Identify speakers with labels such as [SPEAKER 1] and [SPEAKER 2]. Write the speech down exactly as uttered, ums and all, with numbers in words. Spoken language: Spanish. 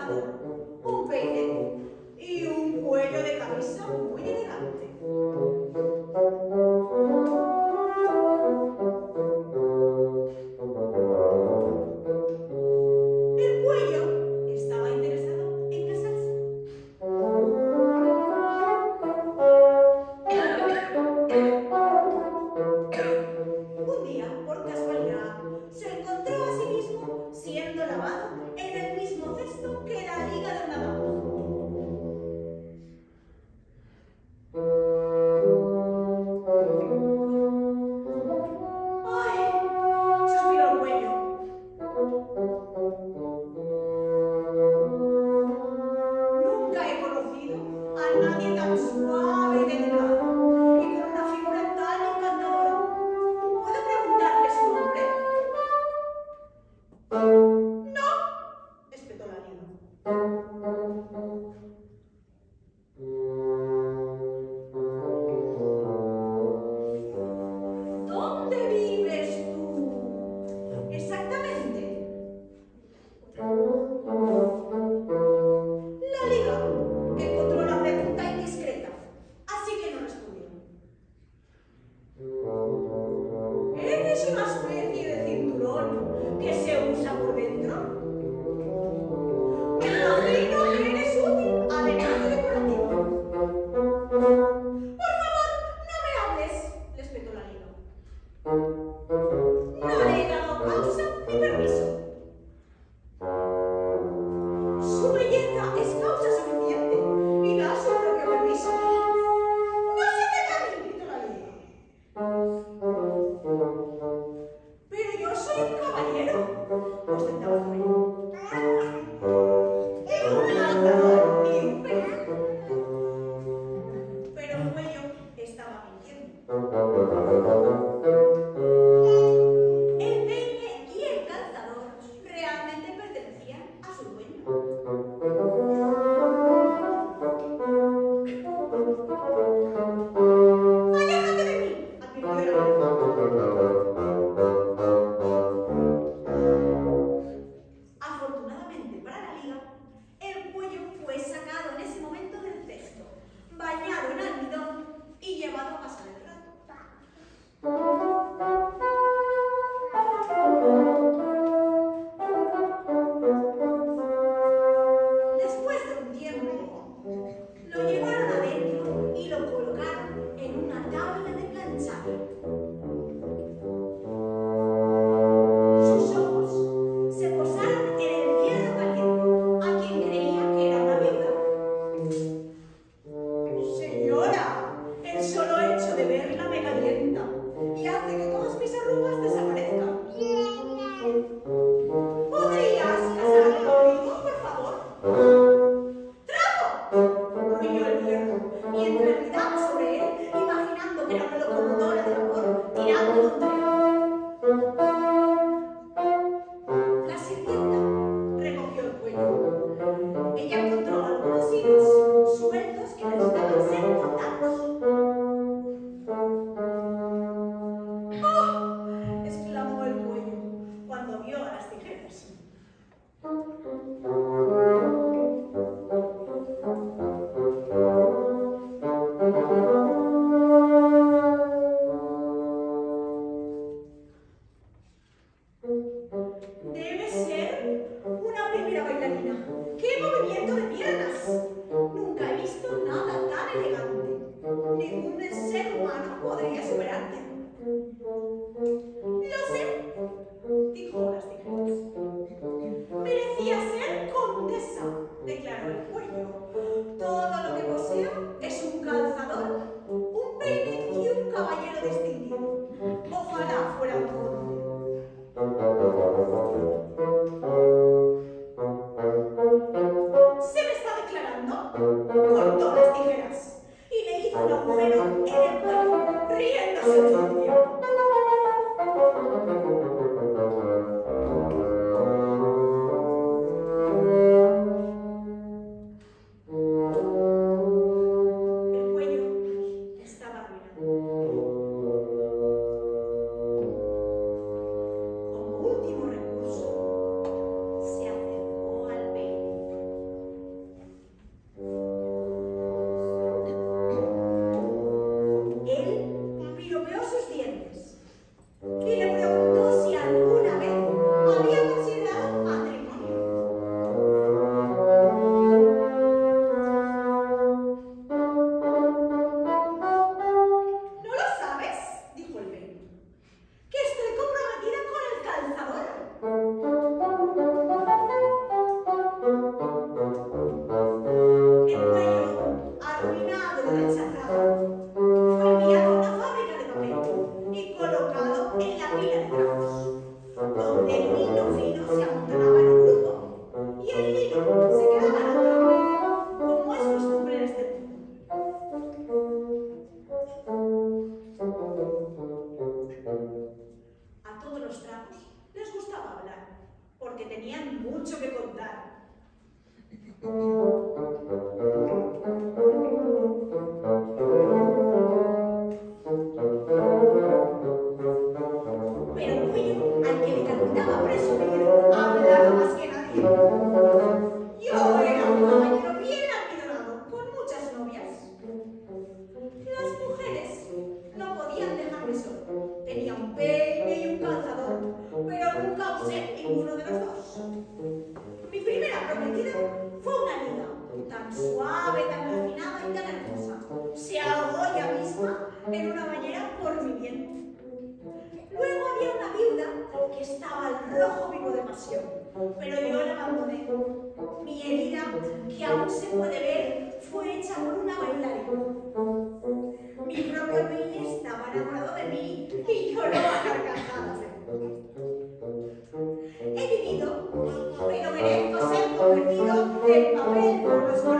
[SPEAKER 1] calzador, un peine y un cuello de camisa muy elegante. El cuello estaba interesado en casarse. Un día, por casualidad, se encontró a sí mismo siendo lavado en el mismo cesto que la liga de una dama. ¡Ay! Suspiró el cuello. Nunca he conocido a nadie tan suave y delicado y con una figura tan encantadora. ¿Puedo preguntarle su nombre? ¡No! Espetó la liga. ¿Dónde vives tú? Exactamente. La liga encontró la pregunta indiscreta, así que no respondió. ¿Eres una especie de cinturón que se usa por dentro? Me imagino que eres útil, además de decorativo. Por favor, no me hables, le espetó la liga. No le he dado causa ni permiso. Su belleza es causa suficiente y da su propio permiso. ¡No se acerque a mí!, gritó la liga. Pero yo soy un caballero, ostentaba el cuello. Un lanzador y un peine. Pero el cuello estaba mintiendo. El peine y el calzador realmente pertenecían a su dueño. ¡Aléjate de mí!, advirtió la liga. Afortunadamente para la liga, el cuello fue sacado en ese momento del cesto, bañado en almidón y llevado a pasar el rato. Después de un tiempo, lo llevaron adentro y lo colocaron en una tabla de planchar. Sus ojos se posaron en el hierro caliente, a quien creía que era una viuda. Señora, el solo hecho de verla me calienta y hace que todas mis arrugas desaparezcan. ¿Podrías casarte conmigo, por favor? ¡Trapo!, gruñó el hierro, mientras gritaba sobre él, imaginando que era una locomotora de vapor tirando de un tren. La sirvienta recogió el cuello. Ella encontró algunos hilos sueltos que necesitaban ser cortados. ¡Oh!, exclamó el cuello cuando vio a las tijeras. Debe ser una primera bailarina. ¡Qué movimiento de piernas! Nunca he visto nada tan elegante. Ningún ser humano podría superarte. Lo sé, dijo las tijeras. Merecía ser condesa, declaró el cuello. Todo lo que poseo es un calzador, un peine y un caballero distinguido. Ojalá fuera un conde. ¿Se me está declarando? Cortó las tijeras y le hizo un agujero en el cuello, riéndose todo el tiempo. El cuello estaba arruinado. Como último recurso, se acercó al peine. Pero el dueño, al que le encantaba presumir, hablaba más que nadie. Yo era un caballero bien amidonado, con muchas novias. Las mujeres no podían dejarme solo. Tenía un peine y un calzador, pero nunca usé ninguno de los dos. Mi primera prometida fue una niña, tan suave, tan refinada y tan hermosa. Se ahogó ella misma en una bañera por mi bien. Luego había una viuda que estaba al rojo vivo de pasión, pero yo la abandoné. Mi herida, que aún se puede ver, fue hecha por una bailarina. Mi propio Billy estaba enamorado de mí y lloró a carcajadas. He vivido, pero merezco ser convertido en papel por los